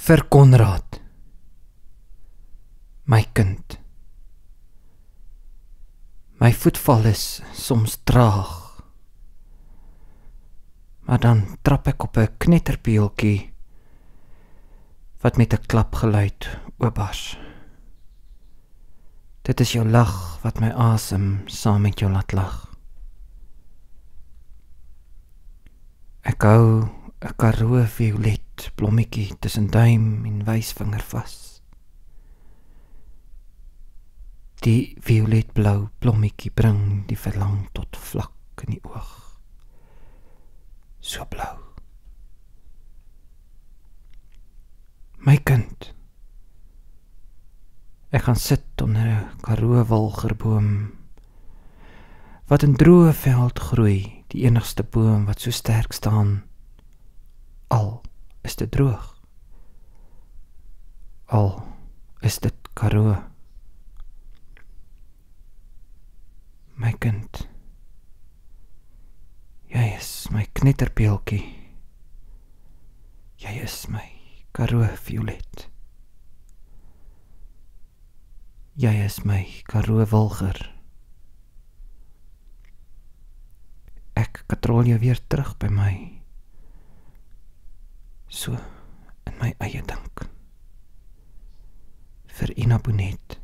Vir Konrad, my kind. My voetval is soms traag, maar dan trap ek op 'n knetterpeeltjie wat met 'n klapgeluid oopbars. Dit is jou lag wat my asem saam met jou laat lag. Ek hou 'n Karoo violet blommetjie tussen duim en wysvinger vas. Die violetblou blommetjie bring die verlang tot vlak in die oog. So blou. My kind. Ek gaan sit onder 'n Karoo wilgerboom wat in droë veld groei, die enigste boom wat so sterk staan. Al is dit droog. Al is dit Karoo. My kind. Jy is my knetterpeeltjie. Jy is my Karoo violet. Jy is my Karoo wilger. Ek katrol jou weer terug by my. So in my eie dink. Vir Ina Bonet.